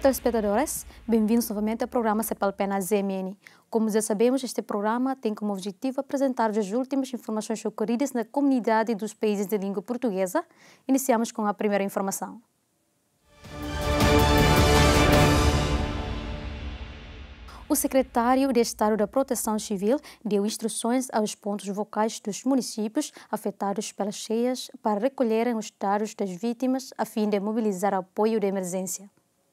telespectadores, bem-vindos novamente ao programa Cepalpena ZMN. Como já sabemos, este programa tem como objetivo apresentar as últimas informações ocorridas na comunidade dos países de língua portuguesa. Iniciamos com a primeira informação. O secretário de Estado da Proteção Civil deu instruções aos pontos focais dos municípios afetados pelas cheias para recolherem os dados das vítimas a fim de mobilizar apoio de emergência.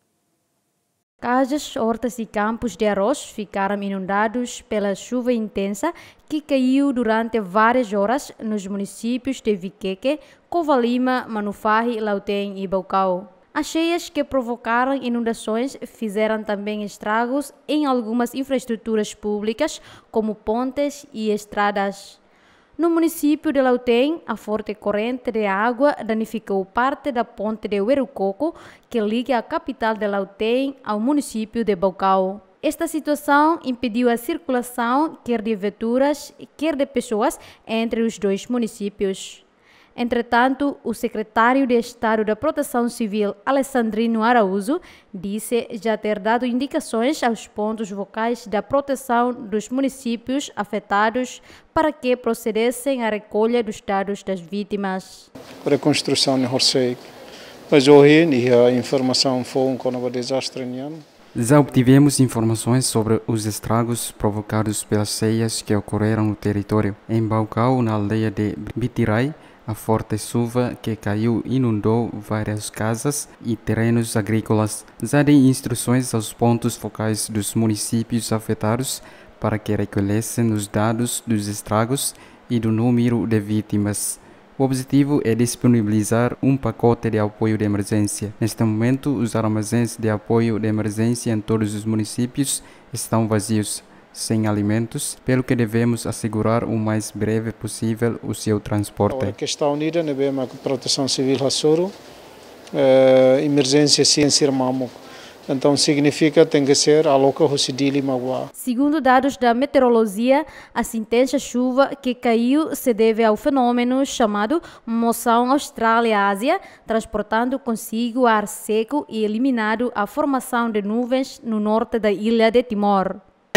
Casas, hortas e campos de arroz ficaram inundados pela chuva intensa que caiu durante várias horas nos municípios de Viqueque, Covalima, Manufahi, Lautém e Baucau. As cheias que provocaram inundações fizeram também estragos em algumas infraestruturas públicas, como pontes e estradas. No município de Lautém, a forte corrente de água danificou parte da ponte de Uerucoco, que liga a capital de Lautém ao município de Baucau. Esta situação impediu a circulação quer de viaturas, quer de pessoas entre os dois municípios. Entretanto, o secretário de Estado da Proteção Civil, Alessandrino Araújo, disse já ter dado indicações aos pontos focais da proteção dos municípios afetados para que procedessem à recolha dos dados das vítimas. Para a construção de Horsei, mas hoje a informação foi um desastre. Já obtivemos informações sobre os estragos provocados pelas cheias que ocorreram no território. Em Baucau, na aldeia de Bitirai, a forte chuva que caiu inundou várias casas e terrenos agrícolas. Já dei instruções aos pontos focais dos municípios afetados para que recolhessem os dados dos estragos e do número de vítimas. O objetivo é disponibilizar um pacote de apoio de emergência. Neste momento, os armazéns de apoio de emergência em todos os municípios estão vazios, sem alimentos, pelo que devemos assegurar o mais breve possível o seu transporte. A questão unida na BEMA Proteção Civil Hassoro, emergência ciência mamo. Então significa tem que ser a loca Rosidili Magua. Segundo dados da meteorologia, a intensa chuva que caiu se deve ao fenômeno chamado moção Austrália-Ásia, transportando consigo ar seco e eliminando a formação de nuvens no norte da ilha de Timor.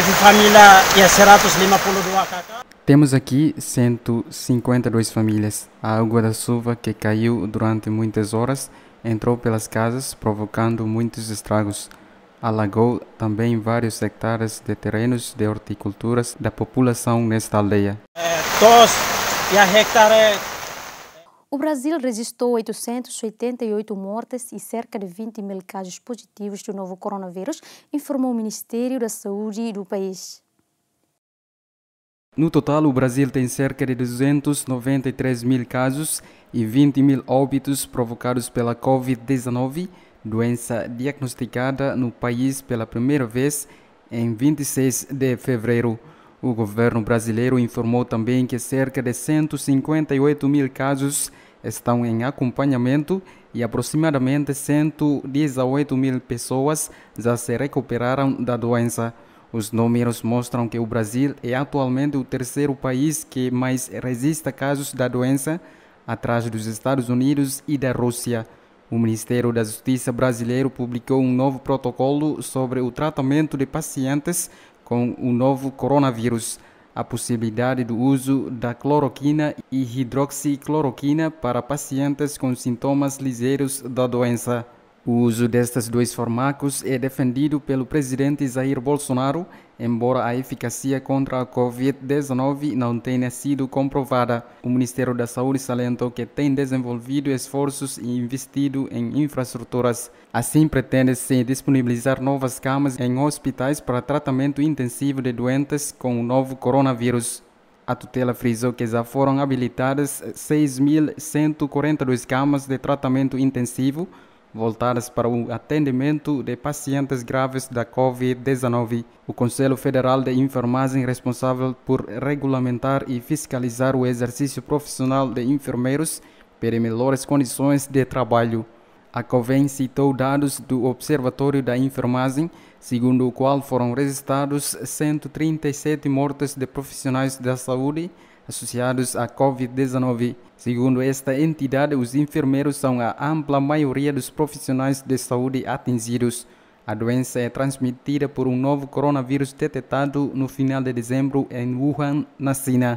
Temos aqui 152 famílias. A água da chuva que caiu durante muitas horas entrou pelas casas, provocando muitos estragos. Alagou também vários hectares de terrenos de horticulturas da população nesta aldeia. O Brasil registrou 888 mortes e cerca de 20 mil casos positivos do novo coronavírus, informou o Ministério da Saúde do país. No total, o Brasil tem cerca de 293 mil casos e 20 mil óbitos provocados pela Covid-19, doença diagnosticada no país pela primeira vez em 26 de fevereiro. O governo brasileiro informou também que cerca de 158 mil casos estão em acompanhamento e aproximadamente 118 mil pessoas já se recuperaram da doença. Os números mostram que o Brasil é atualmente o terceiro país que mais resiste a casos da doença, atrás dos Estados Unidos e da Rússia. O Ministério da Justiça brasileiro publicou um novo protocolo sobre o tratamento de pacientes com o novo coronavírus. A possibilidade do uso da cloroquina e hidroxicloroquina para pacientes com sintomas ligeiros da doença. O uso destes dois fármacos é defendido pelo presidente Jair Bolsonaro, embora a eficácia contra a Covid-19 não tenha sido comprovada. O Ministério da Saúde salientou que tem desenvolvido esforços e investido em infraestruturas. Assim, pretende-se disponibilizar novas camas em hospitais para tratamento intensivo de doentes com o novo coronavírus. A tutela frisou que já foram habilitadas 6.142 camas de tratamento intensivo, voltadas para o atendimento de pacientes graves da Covid-19. O Conselho Federal de Enfermagem, responsável por regulamentar e fiscalizar o exercício profissional de enfermeiros, pede melhores condições de trabalho. A COVEN citou dados do Observatório da Enfermagem, segundo o qual foram registrados 137 mortes de profissionais da saúde associados à Covid-19. Segundo esta entidade, os enfermeiros são a ampla maioria dos profissionais de saúde atingidos. A doença é transmitida por um novo coronavírus detectado no final de dezembro em Wuhan, na China.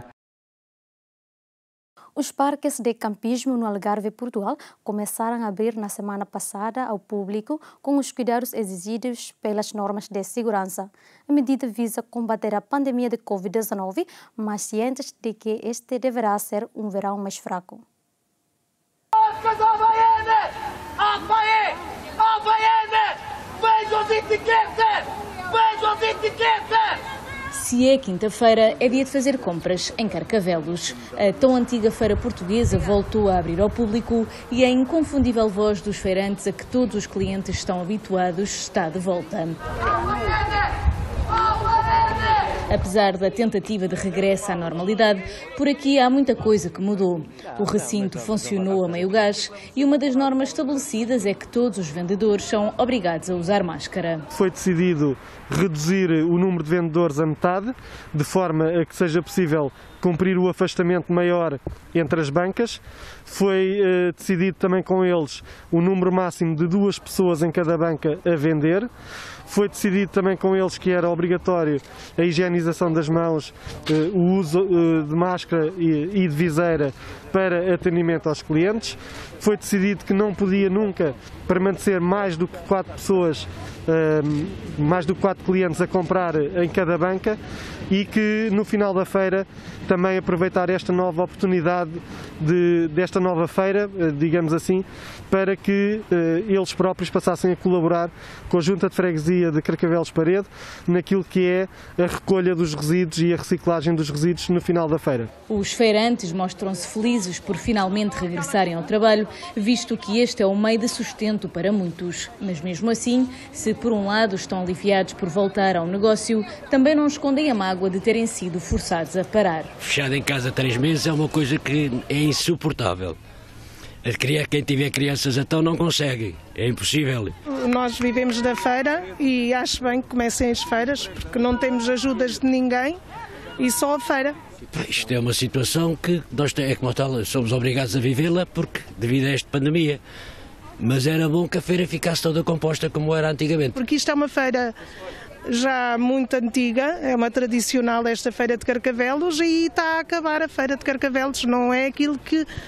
Os parques de campismo no Algarve, Portugal, começaram a abrir na semana passada ao público com os cuidados exigidos pelas normas de segurança. A medida visa combater a pandemia de Covid-19, mas cientes de que este deverá ser um verão mais fraco. Se é quinta-feira, é dia de fazer compras em Carcavelos. A tão antiga feira portuguesa voltou a abrir ao público e a inconfundível voz dos feirantes a que todos os clientes estão habituados está de volta. Apesar da tentativa de regresso à normalidade, por aqui há muita coisa que mudou. O recinto funcionou a meio gás e uma das normas estabelecidas é que todos os vendedores são obrigados a usar máscara. Foi decidido reduzir o número de vendedores a metade, de forma a que seja possível cumprir o afastamento maior entre as bancas. Foi decidido também com eles o número máximo de 2 pessoas em cada banca a vender. Foi decidido também com eles que era obrigatório a higienização das mãos, o uso de máscara e de viseira para atendimento aos clientes. Foi decidido que não podia nunca permanecer mais do que 4 pessoas, mais do que 4 clientes a comprar em cada banca e que no final da feira também aproveitar esta nova oportunidade desta nova feira, digamos assim, para que eles próprios passassem a colaborar com a Junta de Freguesia de Carcavelos Parede naquilo que é a recolha dos resíduos e a reciclagem dos resíduos no final da feira. Os feirantes mostram-se felizes por finalmente regressarem ao trabalho, visto que este é um meio de sustento para muitos. Mas mesmo assim, se por um lado estão aliviados por voltar ao negócio, também não escondem a mágoa de terem sido forçados a parar. Fechado em casa 3 meses é uma coisa que é insuportável. Quem tiver crianças então não consegue, é impossível. Nós vivemos da feira e acho bem que comecem as feiras, porque não temos ajudas de ninguém e só a feira. Isto é uma situação que nós como tal, somos obrigados a vivê-la porque devido a esta pandemia. Mas era bom que a feira ficasse toda composta como era antigamente. Porque isto é uma feira já muito antiga, é uma tradicional esta feira de Carcavelos e está a acabar a feira de Carcavelos, não é aquilo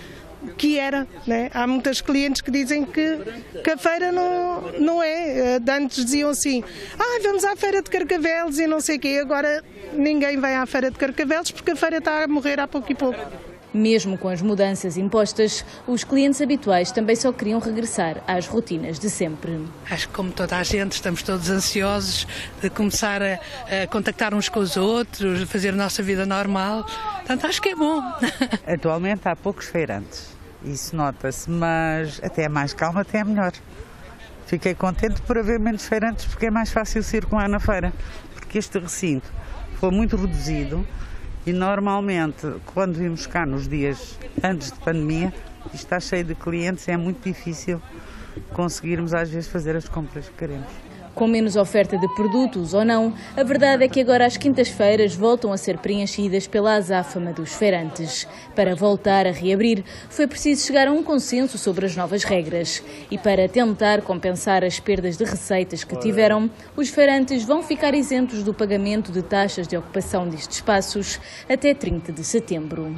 que era, né? Há muitas clientes que dizem que a feira não é. Antes diziam assim, vamos à feira de Carcavelos e não sei o quê. Agora ninguém vai à feira de Carcavelos porque a feira está a morrer há pouco e pouco. Mesmo com as mudanças impostas, os clientes habituais também só queriam regressar às rotinas de sempre. Acho que como toda a gente estamos todos ansiosos de começar a contactar uns com os outros, fazer a nossa vida normal, portanto acho que é bom. Atualmente há poucos feirantes, isso nota-se, mas até é mais calma, até é melhor. Fiquei contente por haver menos feirantes porque é mais fácil circular na feira, porque este recinto foi muito reduzido. E normalmente, quando vimos cá nos dias antes de pandemia, isto está cheio de clientes, é muito difícil conseguirmos às vezes fazer as compras que queremos. Com menos oferta de produtos ou não, a verdade é que agora as quintas-feiras voltam a ser preenchidas pela azáfama dos feirantes. Para voltar a reabrir, foi preciso chegar a um consenso sobre as novas regras. E para tentar compensar as perdas de receitas que tiveram, os feirantes vão ficar isentos do pagamento de taxas de ocupação destes espaços até 30 de setembro.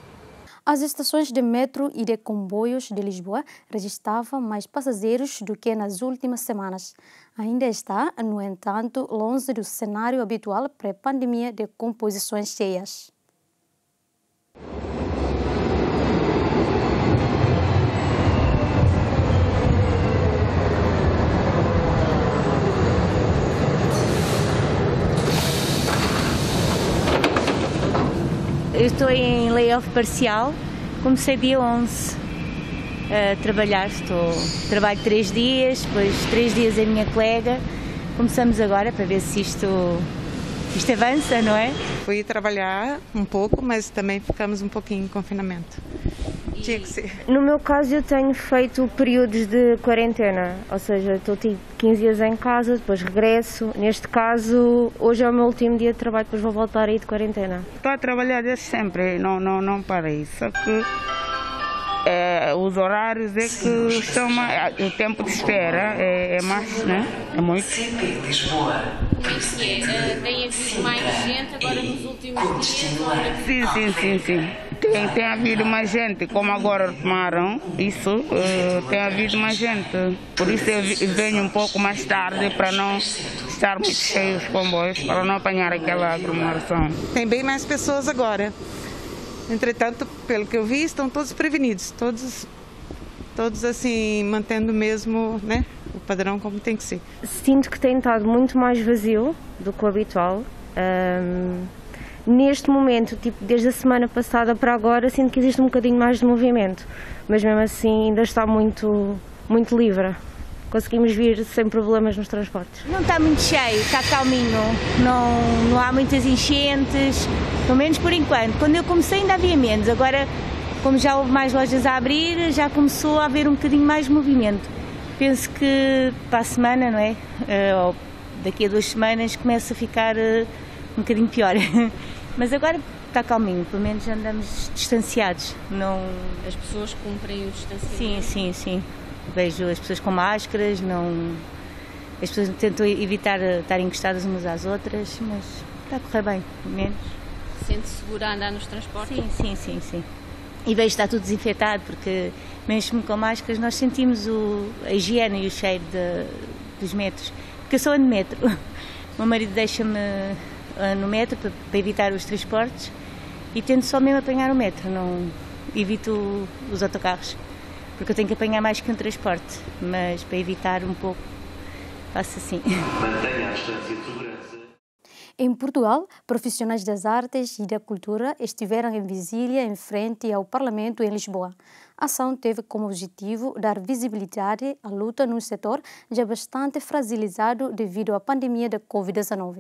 As estações de metro e de comboios de Lisboa registravam mais passageiros do que nas últimas semanas. Ainda está, no entanto, longe do cenário habitual pré-pandemia de composições cheias. Eu estou em layoff parcial, comecei dia 11 a trabalhar, trabalho 3 dias, depois 3 dias a minha colega, começamos agora para ver se isto avança, não é? Fui trabalhar um pouco, mas também ficamos um pouquinho em confinamento. Tinha que ser. No meu caso eu tenho feito períodos de quarentena, ou seja, estou 15 dias em casa, depois regresso. Neste caso, hoje é o meu último dia de trabalho, depois vou voltar aí de quarentena. Estou a trabalhar desde sempre, não parei, só que os horários é que estão mais, o tempo de espera é mais, né? É muito. Tem havido mais gente agora nos últimos dias? Sim. Tem havido mais gente, como agora retomaram isso, tem havido mais gente. Por isso eu venho um pouco mais tarde para não estar muito cheio os comboios, para não apanhar aquela aglomeração. Tem bem mais pessoas agora. Entretanto, pelo que eu vi, estão todos prevenidos, todos assim, mantendo mesmo, né, o padrão como tem que ser. Sinto que tem estado muito mais vazio do que o habitual. Neste momento, tipo, desde a semana passada para agora, sinto que existe um bocadinho mais de movimento, mas mesmo assim ainda está muito livre. Conseguimos vir sem problemas nos transportes. Não está muito cheio, está calminho, não há muitas enchentes, pelo menos por enquanto. Quando eu comecei ainda havia menos, agora como já houve mais lojas a abrir, já começou a haver um bocadinho mais movimento. Penso que para a semana, não é? Ou daqui a 2 semanas começa a ficar um bocadinho pior. Mas agora está calminho, pelo menos andamos distanciados. As pessoas cumprem o distanciamento? Sim. Vejo as pessoas com máscaras, as pessoas tentam evitar estar encostadas umas às outras, mas está a correr bem, pelo menos. Sente-se segura a andar nos transportes? Sim. E vejo que está tudo desinfetado, porque mesmo com máscaras nós sentimos a higiene e o cheiro dos metros, porque eu sou ando de metro. O meu marido deixa-me no metro para evitar os transportes e tento só mesmo apanhar o metro, não evito os autocarros. Porque eu tenho que apanhar mais que um transporte, mas para evitar um pouco, faço assim. Mantenha a distância de segurança. Em Portugal, profissionais das artes e da cultura estiveram em vigília em frente ao Parlamento em Lisboa. A ação teve como objetivo dar visibilidade à luta num setor já bastante fragilizado devido à pandemia da Covid-19.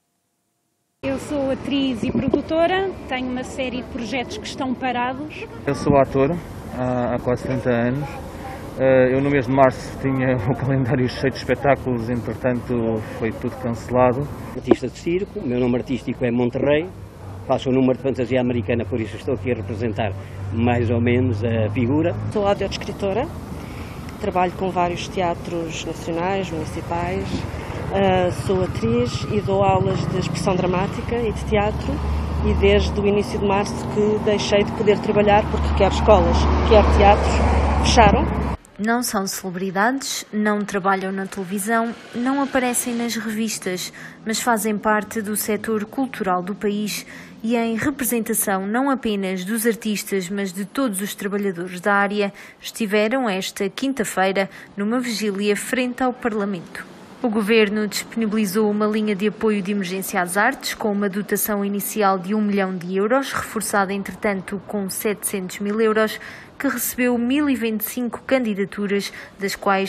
Eu sou atriz e produtora, tenho uma série de projetos que estão parados. Eu sou ator há quase 30 anos. Eu no mês de março tinha o calendário cheio de espetáculos, entretanto foi tudo cancelado. Artista de circo, o meu nome artístico é Monterrey, faço o número de fantasia americana, por isso estou aqui a representar mais ou menos a figura. Sou audiodescritora, trabalho com vários teatros nacionais, municipais, sou atriz e dou aulas de expressão dramática e de teatro. E desde o início de março que deixei de poder trabalhar porque quer escolas, quer teatros, fecharam. Não são celebridades, não trabalham na televisão, não aparecem nas revistas, mas fazem parte do setor cultural do país e em representação não apenas dos artistas, mas de todos os trabalhadores da área, estiveram esta quinta-feira numa vigília frente ao Parlamento. O Governo disponibilizou uma linha de apoio de emergência às artes com uma dotação inicial de 1 milhão de euros, reforçada entretanto com 700 mil euros, que recebeu 1.025 candidaturas, das quais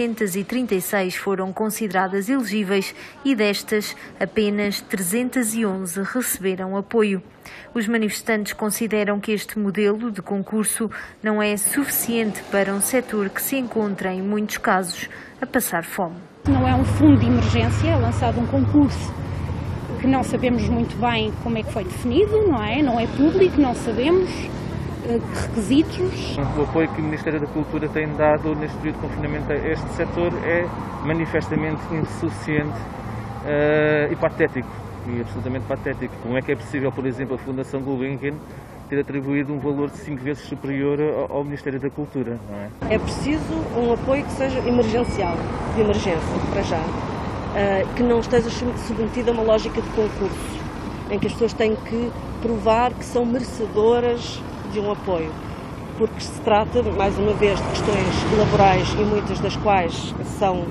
636 foram consideradas elegíveis e destas apenas 311 receberam apoio. Os manifestantes consideram que este modelo de concurso não é suficiente para um setor que se encontra, em muitos casos, a passar fome. Não é um fundo de emergência, é lançado um concurso que não sabemos muito bem como é que foi definido, não é público, não sabemos requisitos. O apoio que o Ministério da Cultura tem dado neste período de confinamento a este setor é manifestamente insuficiente e patético, absolutamente patético. Como é que é possível, por exemplo, a Fundação Gulbenkian ter atribuído um valor de 5 vezes superior ao Ministério da Cultura, não é? É preciso um apoio que seja emergencial, de emergência, para já, que não esteja submetido a uma lógica de concurso, em que as pessoas têm que provar que são merecedoras de um apoio, porque se trata, mais uma vez, de questões laborais e muitas das quais são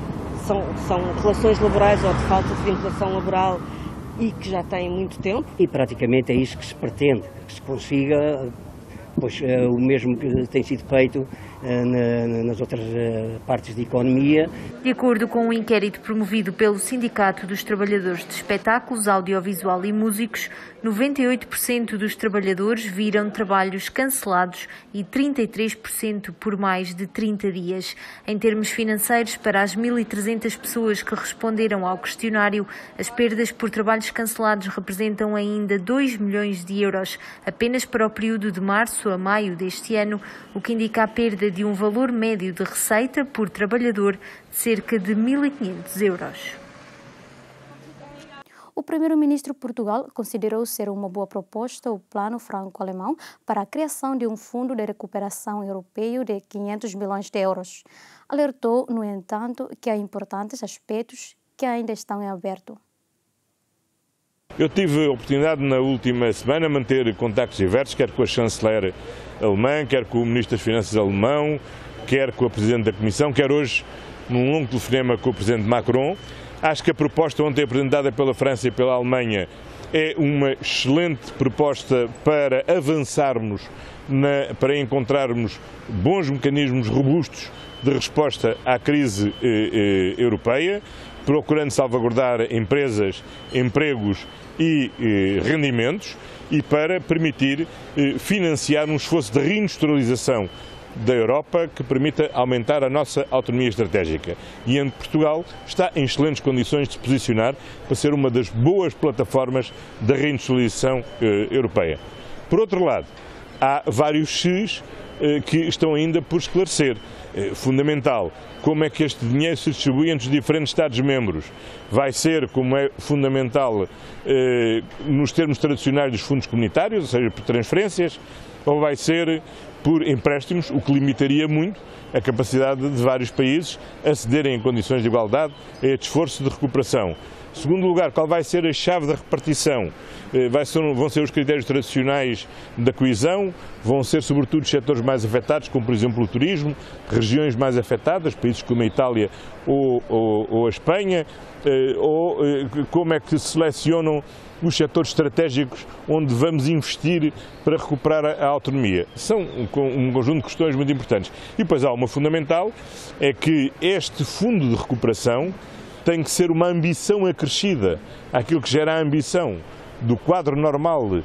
relações laborais ou de falta de vinculação laboral e que já têm muito tempo. E praticamente é isso que se pretende, que se consiga, pois o mesmo que tem sido feito nas outras partes da economia. De acordo com um inquérito promovido pelo Sindicato dos Trabalhadores de Espetáculos, Audiovisual e Músicos, 98% dos trabalhadores viram trabalhos cancelados e 33% por mais de 30 dias. Em termos financeiros, para as 1.300 pessoas que responderam ao questionário, as perdas por trabalhos cancelados representam ainda 2 milhões de euros apenas para o período de março a maio deste ano, o que indica a perda de um valor médio de receita por trabalhador de cerca de 1.500 euros. O primeiro-ministro de Portugal considerou ser uma boa proposta o plano franco-alemão para a criação de um fundo de recuperação europeu de 500 milhões de euros. Alertou, no entanto, que há importantes aspectos que ainda estão em aberto. Eu tive a oportunidade na última semana de manter contactos diversos, quer com a chanceler alemã, quer com o ministro das Finanças alemão, quer com a Presidente da Comissão, quer hoje num longo telefonema com o Presidente Macron. Acho que a proposta ontem apresentada pela França e pela Alemanha é uma excelente proposta para avançarmos, para encontrarmos bons mecanismos robustos de resposta à crise europeia, procurando salvaguardar empresas, empregos e rendimentos e para permitir financiar um esforço de reindustrialização da Europa que permita aumentar a nossa autonomia estratégica. E em Portugal está em excelentes condições de se posicionar para ser uma das boas plataformas da reindustrialização europeia. Por outro lado, há vários X que estão ainda por esclarecer. Fundamental, como é que este dinheiro se distribui entre os diferentes Estados-membros? Vai ser, como é fundamental, nos termos tradicionais dos fundos comunitários, ou seja, por transferências, ou vai ser por empréstimos, o que limitaria muito a capacidade de vários países acederem em condições de igualdade a este esforço de recuperação. Segundo lugar, qual vai ser a chave da repartição? Vão ser os critérios tradicionais da coesão, vão ser sobretudo os setores mais afetados, como por exemplo o turismo, regiões mais afetadas, países como a Itália ou a Espanha, ou como é que se selecionam os setores estratégicos onde vamos investir para recuperar a autonomia. São um conjunto de questões muito importantes. E depois há uma fundamental, é que este fundo de recuperação tem que ser uma ambição acrescida àquilo que gera a ambição do quadro normal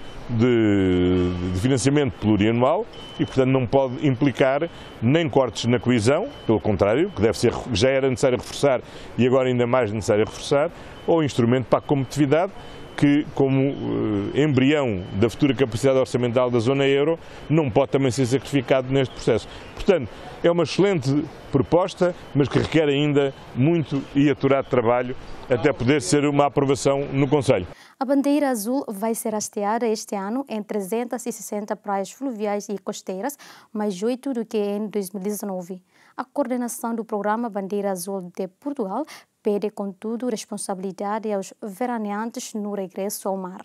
de financiamento plurianual e, portanto, não pode implicar nem cortes na coesão, pelo contrário, que já era necessário reforçar e agora ainda mais necessário reforçar, ou instrumento para a competitividade, que, como embrião da futura capacidade orçamental da zona euro, não pode também ser sacrificado neste processo. Portanto, é uma excelente proposta, mas que requer ainda muito e aturado trabalho até poder ser uma aprovação no Conselho. A bandeira azul vai ser hasteada este ano em 360 praias fluviais e costeiras, mais 8 do que em 2019. A coordenação do programa Bandeira Azul de Portugal pede, contudo, responsabilidade aos veraneantes no regresso ao mar.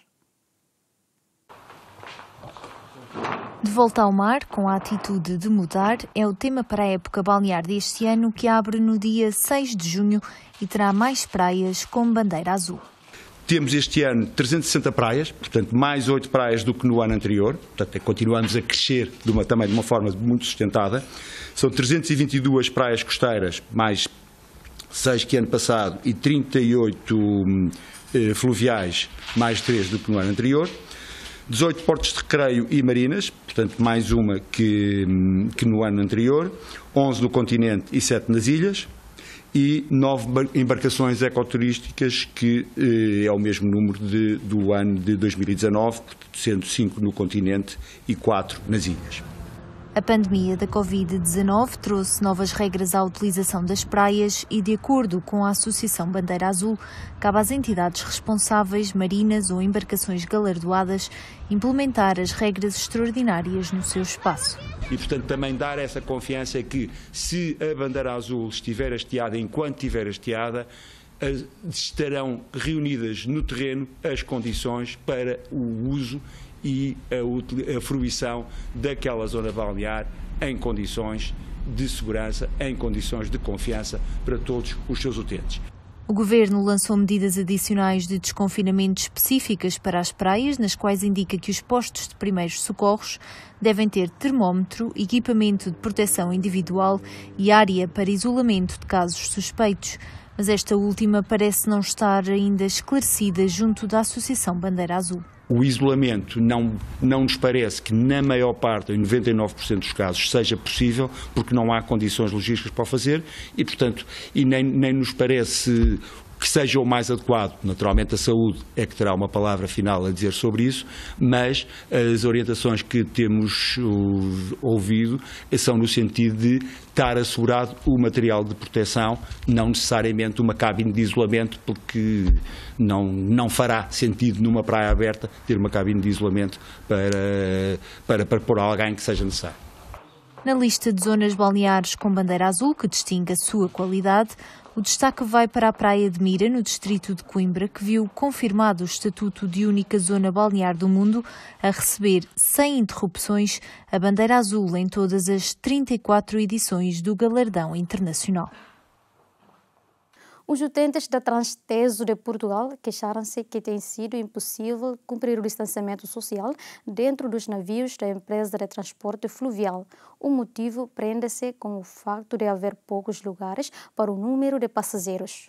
De volta ao mar, com a atitude de mudar, é o tema para a época balnear deste ano, que abre no dia 6 de junho e terá mais praias com bandeira azul. Temos este ano 360 praias, portanto mais 8 praias do que no ano anterior, portanto continuamos a crescer também de uma forma muito sustentada. São 322 praias costeiras, mais 6 que ano passado, e 38 fluviais, mais 3 do que no ano anterior. 18 portos de recreio e marinas, portanto mais uma que no ano anterior. 11 no continente e 7 nas ilhas. E 9 embarcações ecoturísticas, que é o mesmo número do ano de 2019, sendo 5 no continente e 4 nas ilhas. A pandemia da Covid-19 trouxe novas regras à utilização das praias e, de acordo com a Associação Bandeira Azul, cabe às entidades responsáveis, marinas ou embarcações galardoadas, implementar as regras extraordinárias no seu espaço. E, portanto, também dar essa confiança que, se a bandeira azul estiver hasteada, enquanto estiver hasteada, estarão reunidas no terreno as condições para o uso e a fruição daquela zona balnear em condições de segurança, em condições de confiança para todos os seus utentes. O Governo lançou medidas adicionais de desconfinamento específicas para as praias, nas quais indica que os postos de primeiros socorros devem ter termómetro, equipamento de proteção individual e área para isolamento de casos suspeitos. Mas esta última parece não estar ainda esclarecida junto da Associação Bandeira Azul. O isolamento não nos parece que na maior parte, em 99% dos casos, seja possível, porque não há condições logísticas para o fazer e, portanto, nem nos parece que seja o mais adequado. Naturalmente a saúde é que terá uma palavra final a dizer sobre isso, mas as orientações que temos ouvido são no sentido de estar assegurado o material de proteção, não necessariamente uma cabine de isolamento, porque não fará sentido numa praia aberta ter uma cabine de isolamento para pôr alguém que seja necessário. Na lista de zonas balneares com bandeira azul, que distingue a sua qualidade, o destaque vai para a Praia de Mira, no distrito de Coimbra, que viu confirmado o estatuto de única zona balnear do mundo, a receber, sem interrupções, a bandeira azul em todas as 34 edições do Galardão Internacional. Os utentes da Transtejo de Portugal queixaram-se que tem sido impossível cumprir o distanciamento social dentro dos navios da empresa de transporte fluvial. O motivo prende-se com o facto de haver poucos lugares para o número de passageiros.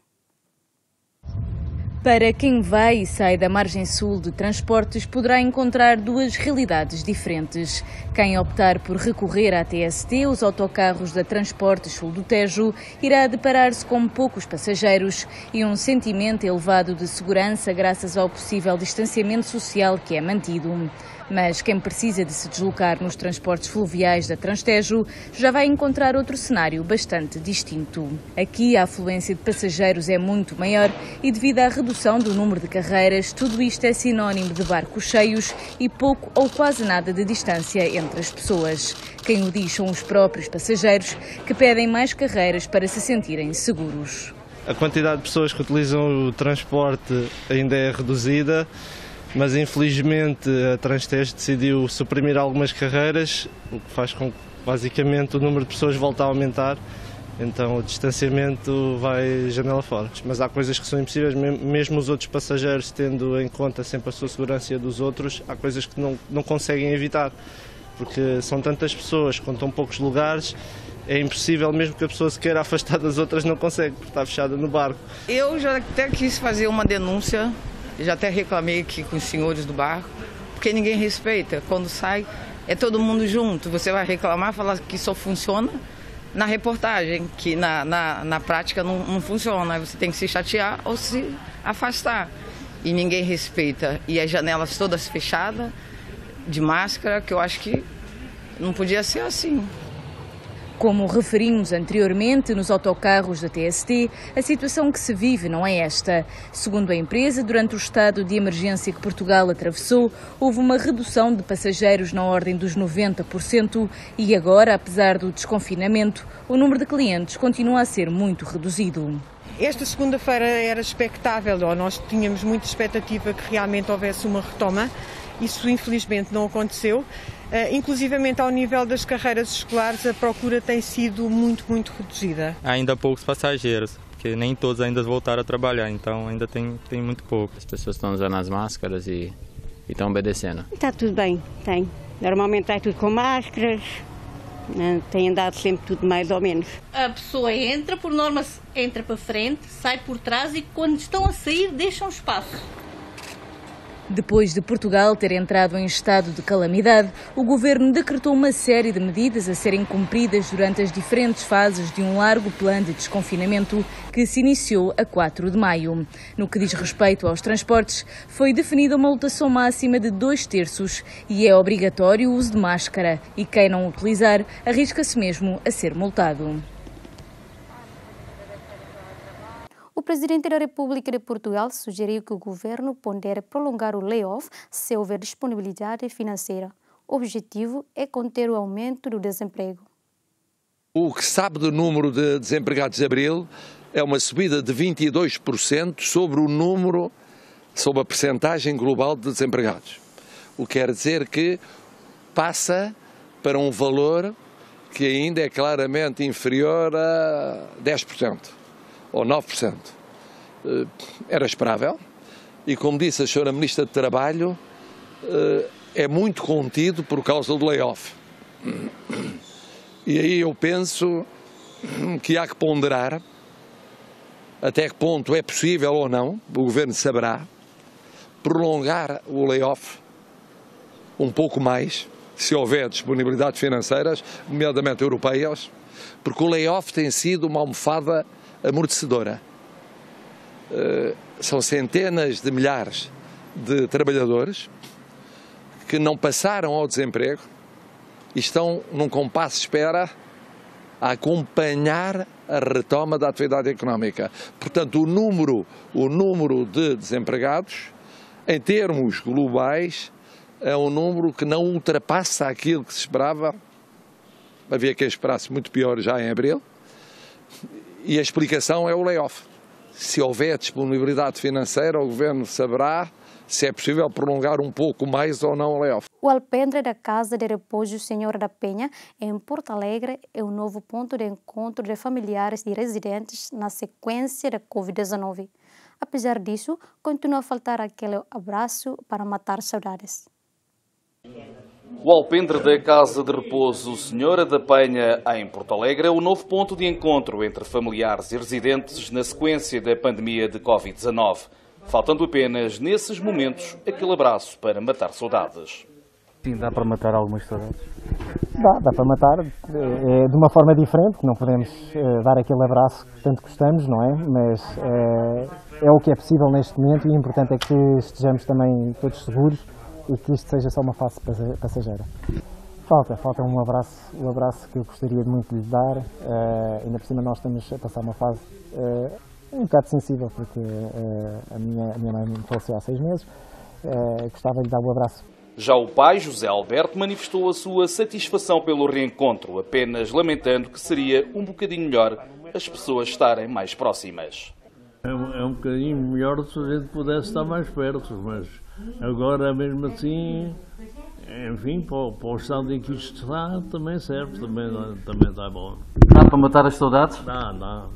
Para quem vai e sai da margem sul de transportes, poderá encontrar duas realidades diferentes. Quem optar por recorrer à TST, os autocarros da Transportes Sul do Tejo, irá deparar-se com poucos passageiros e um sentimento elevado de segurança graças ao possível distanciamento social que é mantido. Mas quem precisa de se deslocar nos transportes fluviais da Transtejo já vai encontrar outro cenário bastante distinto. Aqui a afluência de passageiros é muito maior e devido à redução do número de carreiras, tudo isto é sinónimo de barcos cheios e pouco ou quase nada de distância entre as pessoas. Quem o diz são os próprios passageiros que pedem mais carreiras para se sentirem seguros. A quantidade de pessoas que utilizam o transporte ainda é reduzida, mas infelizmente a Transtejo decidiu suprimir algumas carreiras, o que faz com que basicamente o número de pessoas volte a aumentar, então o distanciamento vai janela fora. Mas há coisas que são impossíveis, mesmo os outros passageiros tendo em conta sempre a sua segurança e a dos outros, há coisas que não conseguem evitar, porque são tantas pessoas com tão poucos lugares, é impossível, mesmo que a pessoa se queira afastar das outras não consegue, porque está fechada no barco. Eu já até quis fazer uma denúncia. Já até reclamei aqui com os senhores do barco, porque ninguém respeita. Quando sai, é todo mundo junto. Você vai reclamar, falar que só funciona na reportagem, que na prática não funciona. Você tem que se chatear ou se afastar. E ninguém respeita. E as janelas todas fechadas, de máscara, que eu acho que não podia ser assim. Como referimos anteriormente nos autocarros da TST, a situação que se vive não é esta. Segundo a empresa, durante o estado de emergência que Portugal atravessou, houve uma redução de passageiros na ordem dos 90% e agora, apesar do desconfinamento, o número de clientes continua a ser muito reduzido. Esta segunda-feira era expectável, ou nós tínhamos muita expectativa que realmente houvesse uma retoma. Isso infelizmente não aconteceu. Inclusivamente ao nível das carreiras escolares a procura tem sido muito reduzida. Ainda há poucos passageiros, porque nem todos ainda voltaram a trabalhar, então ainda tem muito pouco. As pessoas estão usando as máscaras e estão obedecendo. Está tudo bem, tem. Normalmente está tudo com máscaras, tem andado sempre tudo mais ou menos. A pessoa entra, por norma entra para frente, sai por trás e quando estão a sair deixam espaço. Depois de Portugal ter entrado em estado de calamidade, o Governo decretou uma série de medidas a serem cumpridas durante as diferentes fases de um largo plano de desconfinamento que se iniciou a 4 de maio. No que diz respeito aos transportes, foi definida uma lotação máxima de 2/3 e é obrigatório o uso de máscara e quem não utilizar arrisca-se mesmo a ser multado. O presidente da República de Portugal sugeriu que o governo pondere prolongar o layoff se houver disponibilidade financeira. O objetivo é conter o aumento do desemprego. O que sabe do número de desempregados de abril é uma subida de 22% sobre o número, sobre a percentagem global de desempregados. O que quer dizer que passa para um valor que ainda é claramente inferior a 10%. Ou 9%. era esperável e, como disse a senhora Ministra de Trabalho, é muito contido por causa do layoff. E aí eu penso que há que ponderar até que ponto é possível ou não, o Governo saberá, prolongar o layoff um pouco mais, se houver disponibilidades financeiras, nomeadamente europeias, porque o layoff tem sido uma almofada amortecedora. São centenas de milhares de trabalhadores que não passaram ao desemprego e estão num compasso de espera a acompanhar a retoma da atividade económica. Portanto, o número de desempregados, em termos globais, é um número que não ultrapassa aquilo que se esperava. Havia quem esperasse muito pior já em abril. E a explicação é o layoff. Se houver disponibilidade financeira, o Governo saberá se é possível prolongar um pouco mais ou não o layoff. O alpendre da Casa de Repouso Senhora da Penha, em Porto Alegre, é um novo ponto de encontro de familiares e residentes na sequência da Covid-19. Apesar disso, continua a faltar aquele abraço para matar saudades. O alpendre da Casa de Repouso Senhora da Penha, em Porto Alegre, é o novo ponto de encontro entre familiares e residentes na sequência da pandemia de Covid-19. Faltando apenas, nesses momentos, aquele abraço para matar saudades. Sim, dá para matar algumas saudades. Dá para matar de uma forma diferente, que não podemos dar aquele abraço que tanto gostamos, não é? Mas é o que é possível neste momento e o importante é que estejamos também todos seguros e que isto seja só uma fase passageira. Falta um abraço que eu gostaria muito de lhe dar, ainda por cima nós estamos a passar uma fase um bocado sensível, porque a minha mãe faleceu há 6 meses, gostava de lhe dar o abraço. Já o pai, José Alberto, manifestou a sua satisfação pelo reencontro, apenas lamentando que seria um bocadinho melhor as pessoas estarem mais próximas. É um bocadinho melhor se a gente pudesse estar mais perto, mas agora mesmo assim, enfim, para o estado em que isto está, também serve, também está bom. Dá para matar as saudades? Dá.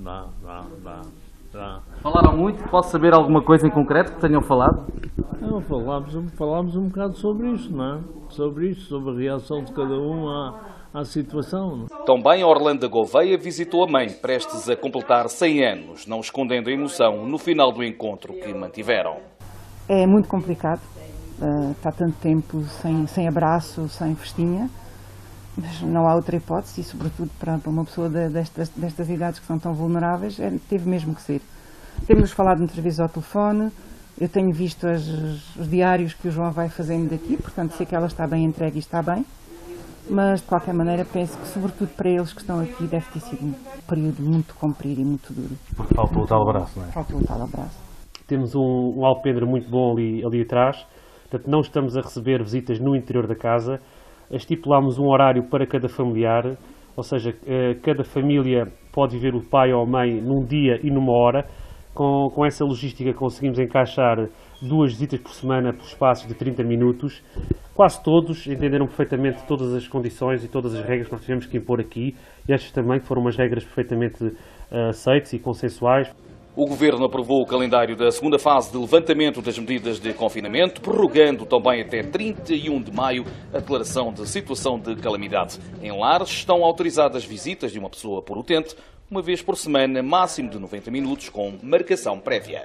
Falaram muito? Posso saber alguma coisa em concreto que tenham falado? Não, falámos um bocado sobre isto, não é? Sobre a reação de cada um à situação. Também Orlando Gouveia visitou a mãe, prestes a completar 100 anos, não escondendo a emoção no final do encontro que mantiveram. É muito complicado, está tanto tempo sem abraço, sem festinha, mas não há outra hipótese e sobretudo para uma pessoa destas idades que são tão vulneráveis, teve mesmo que ser. Temos falado muitas vezes ao telefone, eu tenho visto os diários que o João vai fazendo daqui, portanto sei que ela está bem entregue e está bem, mas de qualquer maneira penso que sobretudo para eles que estão aqui deve ter sido um período muito comprido e muito duro. Porque faltou o tal abraço, não é? Faltou o tal abraço. Temos um alpendre muito bom ali atrás, portanto não estamos a receber visitas no interior da casa, estipulámos um horário para cada familiar, ou seja, cada família pode viver o pai ou a mãe num dia e numa hora. Com essa logística conseguimos encaixar 2 visitas por semana por espaços de 30 minutos. Quase todos entenderam perfeitamente todas as condições e todas as regras que nós tivemos que impor aqui, e estas também foram umas regras perfeitamente aceitas e consensuais. O Governo aprovou o calendário da segunda fase de levantamento das medidas de confinamento, prorrogando também até 31 de maio a declaração de situação de calamidade. Em lares estão autorizadas visitas de uma pessoa por utente, uma vez por semana, máximo de 90 minutos, com marcação prévia.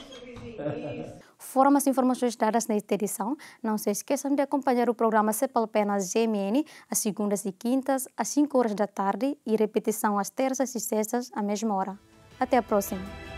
Foram as informações dadas nesta edição. Não se esqueçam de acompanhar o programa CPLP na GMN, às segundas e quintas, às 5 horas da tarde, e repetição às terças e sextas, à mesma hora. Até a próxima!